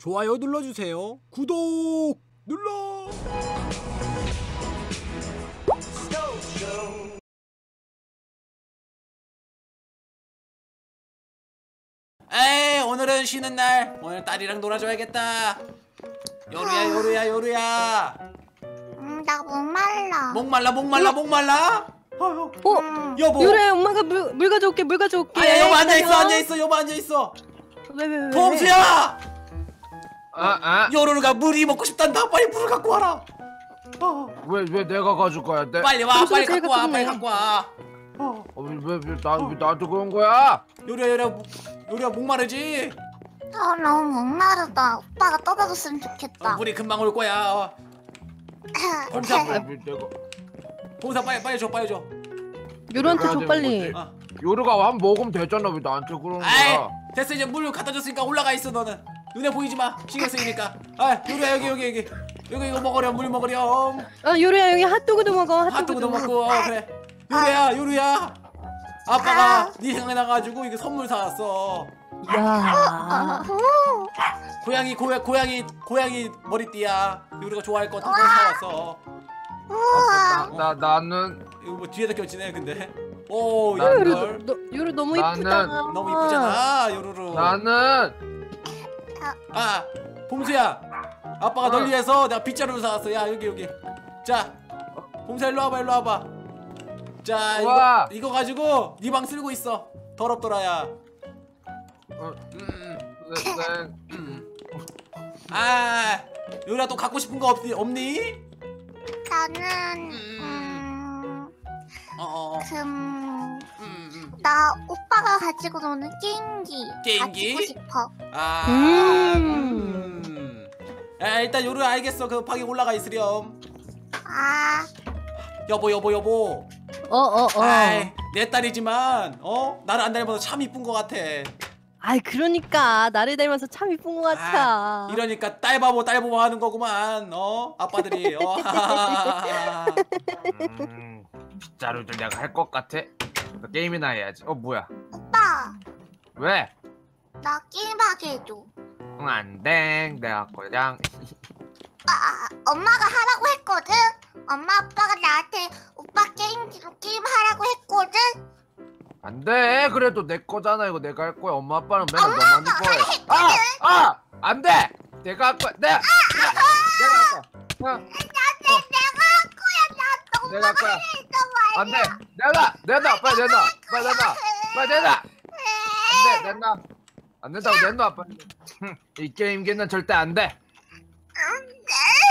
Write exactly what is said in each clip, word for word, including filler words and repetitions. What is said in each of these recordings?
좋아요 눌러주세요. 구독 눌러. 에이, 오늘은 쉬는 날. 오늘 딸이랑 놀아줘야겠다. 요루야 요루야 요루야. 음, 나 목말라. 목말라 목말라 목말라. 어, 음. 여보. 요래 엄마가 물, 물 가져올게 물 가져올게. 아야, 여보 앉아있어 앉아있어. 여보 앉아있어. 왜 왜 왜? 범수야. 아, 아? 요루루가 물이 먹고 싶단다. 빨리 물을 갖고 와라. 어. 왜, 왜 내가 가져가야 돼? 빨리 와 범수가 빨리 제일 갖고 와 갖고 빨리 있네. 갖고 와. 어. 어, 왜, 왜, 왜, 나, 왜 나한테 그런 거야? 요리야 요리야 요리야 목마르지? 아, 너무 목마르다. 오빠가 떠다줬으면 좋겠다. 어, 물이 금방 올 거야. 어. 범수야 왜, 빨리 왜 내가 범수야 빨리 빨리 줘 빨리 줘. 요루한테 내가 줘 되는 빨리. 거지? 어. 요르가 한 먹으면 되잖아. 왜 나한테 그러는 아이 거야? 됐어. 이제 물 갖다 줬으니까 올라가 있어. 너는 눈에 보이지 마. 신경 쓰이니까. 아 요리야 여기 여기 여기 여기 이거 먹으렴. 물 먹으렴. 아 요루야 여기 핫도그도 먹어. 핫도그도 핫도그도 먹고. 어, 그래 요리야 요리야 아빠가 네 생각이 나가지고 이거 선물 사왔어. 야. 후. 고양이 고야 고양이 고양이 머리띠야. 요리가 좋아할 것 같아서 사왔어. 나, 나, 나는 이거 뭐 뒤에다 껴지네 근데. 오 나- 요루 이걸 너, 요루 너무 나는- 이쁘다. 너무 이쁘잖아 요루루. 나는 아 봄수야 아빠가 널 어. 위해서 내가 빗자루를 사왔어. 야 여기 여기. 자 봄수야 일로 와봐 일로 와봐. 자 우와. 이거 이거 가지고 네 방 쓸고 있어. 더럽더라야. 어, 음, 네, 네. 음. 아 요리야 또 갖고 싶은 거 없니? 없니? 나는 음, 어어. 금, 음, 음. 나 오빠가 가지고 노는 게임기. 게임기? 가지고 싶어. 아. 음. 음. 야 일단 요리야 알겠어. 그 방에 올라가 있으렴. 아, 여보 여보 여보. 어어 어. 아이 내 딸이지만 어 나를 안 닮아서 참 이쁜 것 같아. 아이 그러니까 나를 닮아서 참 이쁜 것 같아. 아, 이러니까 딸바보 딸바보 하는 거구만. 어 아빠들이. 어. 음, 빗자루들 내가 할 것 같아. 너 게임이나 해야지. 어, 뭐야? 오빠. 왜? 나 게임하게 해줘. 응, 안 돼. 내가 그냥 아, 엄마가 하라고 했거든? 엄마 아빠가 나한테 오빠 게임기로 게임하라고 했거든? 안 돼. 그래도 내 거잖아. 이거 내가 할 거야. 엄마 아빠는 맨날 너만 이뻐해. 아! 아! 안 돼. 내가 할 거야. 내가 내가, 내가 할 거야. 어, 나한테 내가 할 거야. 나 너무 내가 할 거야. 했단 말이야. 안 돼. 내놔. 내놔. 빨리 내놔. 빨리 내놔. 빨리 내놔. 안 돼. 내놔. 안 된다고 내놔. 빨리. 흠, 이 게임기는 절대 안 돼. 안 돼.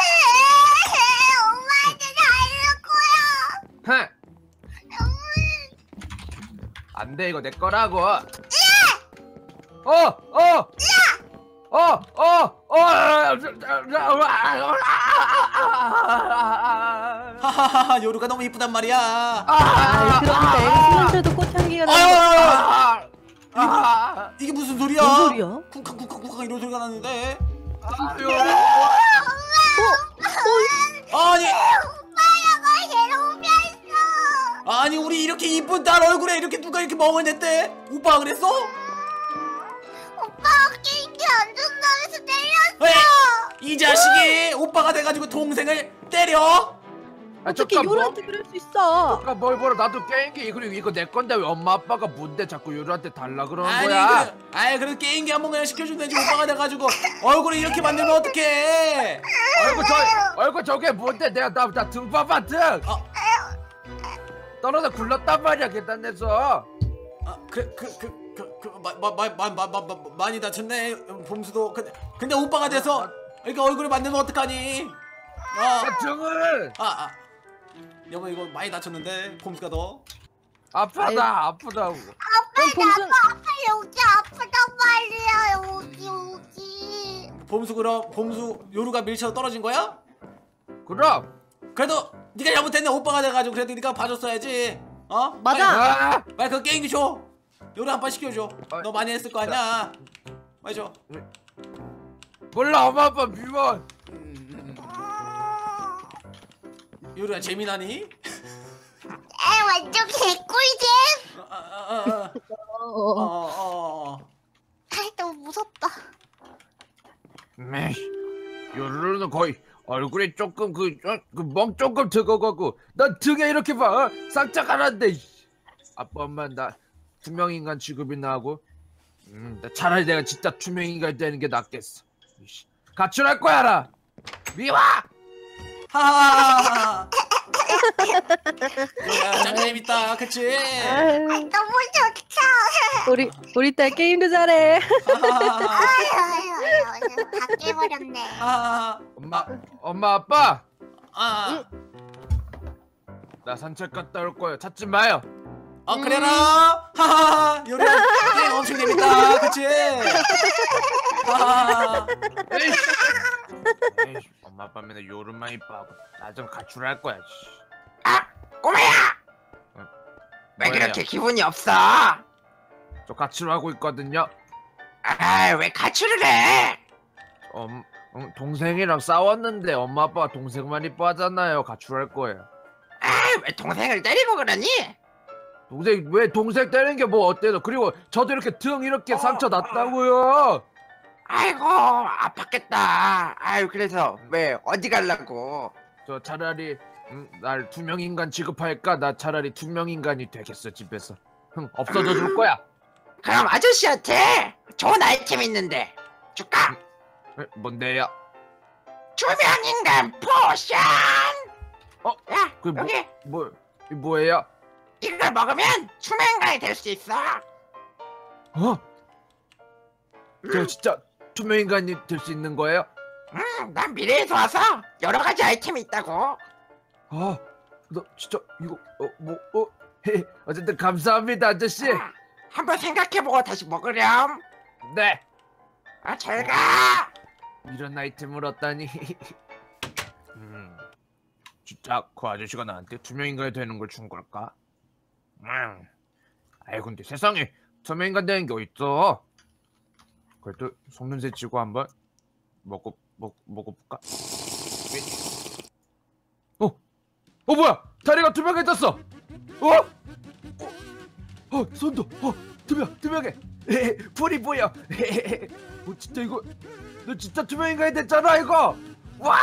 엄마한테 다 이럴 거야. 흥. 안 돼. 이거 내 거라고. 어! 어! 어! 어! 어! 하하하 요루가 너무 이쁘단 말이야. 아 그러니까 애기 수면체도 꽃향기가 나는 거. 아유 이게 무슨 소리야? 뭔 소리야? 쿵쾅 쿵쾅 쿵쾅 이런 소리가 나는데. 아니 오빠가 괴롭혔어. 아니 우리 이렇게 이쁜 딸 얼굴에 이렇게 누가 이렇게 멍을 냈대? 오빠가 그랬어? 오빠가 게임기 안 준다면서 때렸어. 에? 이 자식이 오빠가 돼가지고 동생을 때려? 어떻게 잠깐, 요루한테 그럴 수 있어? 아까 뭘 보러 나도 게임기 그리고 이거 내 건데 왜 엄마 아빠가 뭔데 자꾸 요루한테 달라 그러는 아니 거야? 그, 아이 그래도 게임기 한 번 그냥 시켜준다지. 오빠가 돼가지고 얼굴을 이렇게 만들면 어떡해? 얼굴 저 얼굴 저게 뭔데 내가 나나 등 봐봐 등 어, 떨어져 굴렀단 말이야 계단에서. 아, 그, 그, 그, 그, 그, 마, 마, 마, 마, 마, 마, 마, 많이 다쳤네, 봄수도. 근데, 근데 오빠가 돼서, 이렇게 얼굴을 만들면 어떡하니? 아, 내 등을 아, 아. 여보, 이거 많이 다쳤는데, 봄수가 더. 아파다 아프다고. 그럼 범수 아빠 여기 아프단 말이야. 여기 여기. 봄수 그럼, 봄수 요루가 밀쳐서 떨어진 거야? 그럼 그래도, 네가 잘못했네. 오빠가 돼가지고, 그래도 네가 봐줬어야지. 어? 맞아. 아! 빨리, 빨리 그 게임기 줘. 요루 한 판 시켜줘. 아, 너 많이 했을 거 아니야. 빨리 줘. 몰라 엄마 아빠 미워. 요루야, 재미나니? 에 완전 개꿀잼. 아, 아, 아, 아. 어, 어, 어. 어, 어. 아이 너무 무섭다. 매 요루루는 거의 얼굴이 조금 그그멍 조금 뜨거워갖고 난 등에 이렇게 봐 어? 상처 가라는데. 아빠 엄마 나 투명인간 취급이나 하고 음, 나 차라리 내가 진짜 투명인간 되는 게 낫겠어. 이씨, 가출할 거야 라 미화. 하하하하. 뭐야, 짱 재밌다, 그치? 아유, 너무 좋다. 우리 우리 딸 게임도 잘해. 하하하하. 아유 아유 아유 다 깨버렸네. 하하하. 엄마 엄마 아빠 아, 나 산책 갔다 올 거예요. 찾지 마요. 어 그래라. 하하하. 요리 게임 엄청 재밌다, 그치? 하하하. 에이씨. 에이씨, 엄마 아빠 맨날 요름만 이뻐하고 나 좀 가출할 거야. 씨. 아, 꼬마야! 어, 왜 뭐예요? 그렇게 기분이 없어? 저 가출하고 있거든요. 아, 왜 가출을 해? 엄, 음, 동생이랑 싸웠는데 엄마 아빠가 동생만 이뻐하잖아요. 가출할 거예요. 아, 왜 동생을 때리고 그러니? 동생 왜 동생 때리는 게 뭐 어때서? 그리고 저도 이렇게 등 이렇게 상처 났다고요. 아이고, 아팠겠다. 아유, 그래서 왜 어디 가려고? 저 차라리 음, 날 투명 인간 취급할까? 나 차라리 투명 인간이 되겠어 집에서. 흥 없어져 줄 거야. 그럼 아저씨한테 좋은 아이템 있는데 줄까? 에, 뭔데요? 투명인간 포션! 어? 야, 그 뭐, 여기 뭐 이 뭐예요? 이걸 먹으면 투명인간이 될 수 있어. 어? 저 진짜 투명 인간이 될 수 있는 거예요? 음, 난 미래에서 와서 여러 가지 아이템이 있다고. 아, 너 진짜 이거 어 뭐 어? 헤, 어쨌든 감사합니다 아저씨. 아, 한번 생각해보고 다시 먹으렴. 네. 아, 잘 가. 이런 아이템을 얻다니. 음, 진짜 그 아저씨가 나한테 투명인간이 되는 걸 준 걸까? 음, 아이 근데 세상에 투명인간 되는 게 어딨어? 그래도 속눈새 치고 한번 먹어 먹 먹어볼까? 어, 어 뭐야? 다리가 투명해졌어. 어? 어, 어 손도 어 투명 투명해. 에헤, 불이 보여. 에헤, 어 진짜 이거 너 진짜 투명인간이 됐잖아 이거. 와!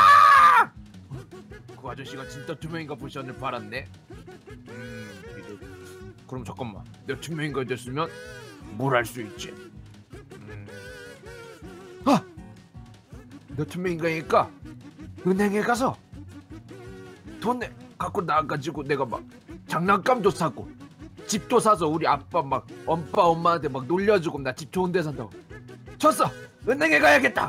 그 아저씨가 진짜 투명인간 포션을 팔았네. 음, 이제 그럼 잠깐만. 내가 투명인간이 됐으면 뭘 할 수 있지? 음, 아, 내가 투명인간이니까 은행에 가서 돈 내, 갖고 나가지고 내가 막 장난감도 사고 집도 사서 우리 아빠 막 엄빠 엄마한테 막 놀려주고 나 집 좋은 데 산다고. 쳤어. 은행에 가야겠다.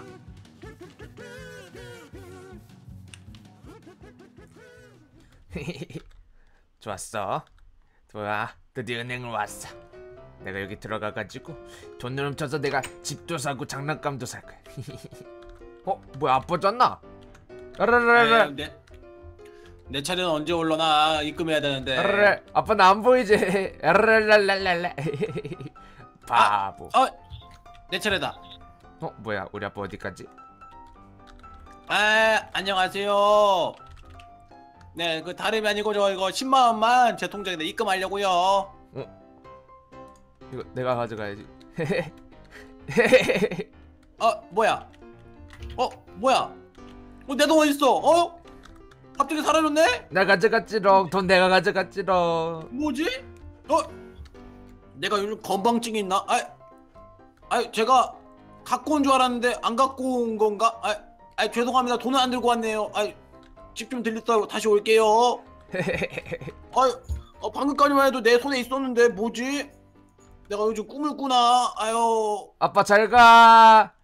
좋았어. 좋아. 드디어 은행을 왔어. 내가 여기 들어가가지고 돈을 훔쳐서 내가 집도 사고 장난감도 살 거야. 어? 뭐야 아빠잖아. 라라라라. 에이, 내, 내 차례는 언제 올라나? 입금해야 되는데. 라라라. 아빠 나 안 보이지? 라라라라라라. 바보. 어, 내 차례다. 어? 뭐야 우리 아빠 어디까지? 아, 안녕하세요. 네, 그 다름이 아니고 저 이거 십만 원만 제 통장에 입금하려고요. 이거 내가 가져가야지. 어, 뭐야? 어, 뭐야? 어, 내 돈 어딨어? 어? 갑자기 사라졌네? 나 가져갔지롱. 돈 내가 가져갔지롱. 뭐지? 어? 내가 요즘 건방증이 있나? 아, 아, 제가 갖고 온 줄 알았는데 안 갖고 온 건가? 아, 아, 죄송합니다. 돈은 안 들고 왔네요. 아, 집 좀 들렸다 다시 올게요. 아, 어, 방금까지만 해도 내 손에 있었는데 뭐지? 내가 요즘 꿈을 꾸나? 아유. 아빠 잘 가.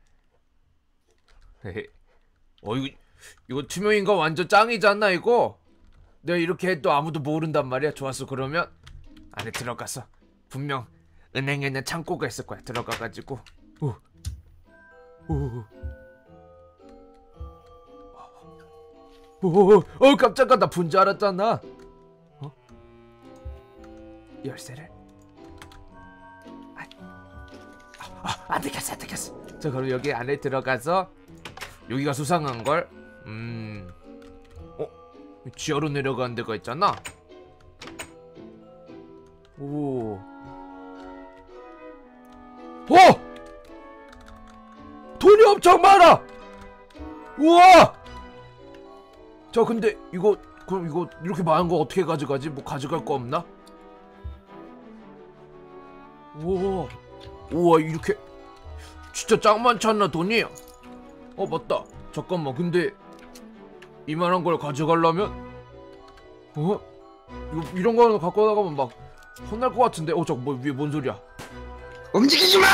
어 이거 이거 투명인간 완전 짱이잖아 이거. 내가 이렇게 해도 아무도 모른단 말이야. 좋았어. 그러면 안에 들어가서 분명 은행에 있는 창고가 있을 거야. 들어가가지고 오, 오, 오, 어 깜짝아 나 본 줄 알았잖아. 어? 열쇠를 아, 아, 안 되겠어 안 되겠어. 자 그럼 여기 안에 들어가서 여기가 수상한 걸. 음, 어 지하로 내려가는 데가 있잖아. 오, 오, 돈이 엄청 많아. 우와! 자 근데 이거 그럼 이거 이렇게 많은 거 어떻게 가져가지? 뭐 가져갈 거 없나? 우와 우와 이렇게 진짜 짱 많지 않나 돈이? 어 맞다 잠깐만 근데 이만한 걸 가져가려면 어? 이거 이런 거는 갖고 나가면 막 혼날 것 같은데 어 저거 뭐 위에 뭔 소리야? 움직이지 마!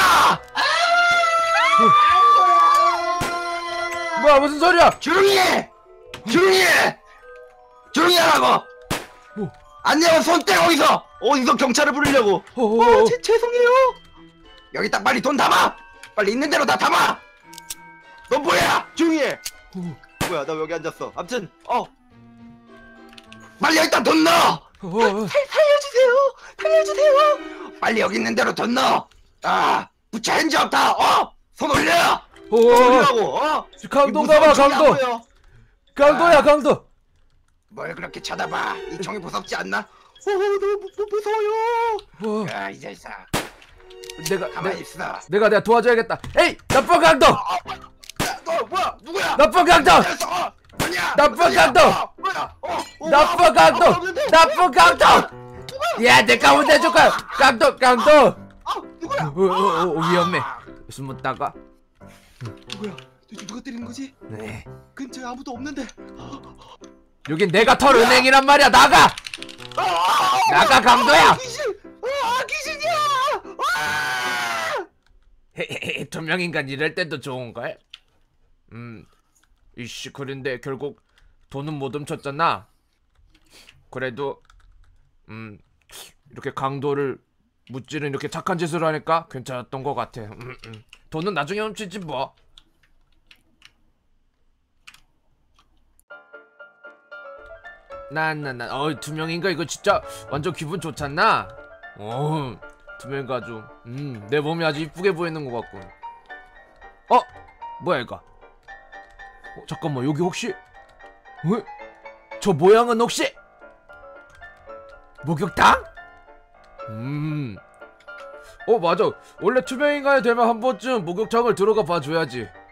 뭐야 무슨 소리야? 조용히 해! 조용히 해! 조용히 하라고! 뭐? 안녕, 손떼 거기서! 어디서 경찰을 부르려고! 어, 어, 어. 어, 제, 죄송해요! 여기 딱 빨리 돈 담아! 빨리 있는 대로 다 담아! 넌 뭐야! 조용히 해! 어, 뭐야, 나 왜 여기 앉았어? 암튼, 어, 빨리 여기다 돈 넣어! 어, 어. 살, 살려주세요! 살려주세요! 빨리 여기 있는 대로 돈 넣어! 아! 부처 핸즈업 다! 어! 손 올려! 어, 어, 뭐라고, 어? 강도 가봐 강도 보여. 강도야 강도 뭘 그렇게 쳐다봐! 이 총이 무섭지 않나? 어, 너무 무, 무서워요. 어, 야, 이 자식아! 내가 가만히 내, 있어! 내가 내가 도와줘야겠다 에이 나쁜 강도 야, 너 뭐야? 누구야? 나쁜 강도 됐어! 어! 아니야! 나쁜 아니야! 강도! 어, 뭐야? 어! 어, 나쁜 강도 없는데? 나쁜 강도 야 내가 혼내줄 거야 강도 강도 아! 누구야? 어, 어, 어, 위험해 숨었다가 누구야? 도대체 누가 때리는 거지? 네 근처에 아무도 없는데. 여긴 내가 털 은행이란 말이야 나가 나가 강도야 아, 귀신! 아, 귀신이야! 아! 헤헤헤 투명인간 이럴 때도 좋은걸? 음 이씨 그런데 결국 돈은 못 훔쳤잖아 그래도 음 이렇게 강도를 무찌른 이렇게 착한 짓을 하니까 괜찮았던 것 같아 음, 음. 돈은 나중에 훔치지 뭐 나나나 어이 투명인가 이거 진짜 완전 기분 좋잖아 어 투명인가 아주 음내 몸이 아주 이쁘게 보이는 것 같군 어 뭐야 이거 어, 잠깐만 여기 혹시 어? 저 모양은 혹시 목욕탕? 음 어 맞아 원래 투명인간이 되면 한 번쯤 목욕탕을 들어가 봐줘야지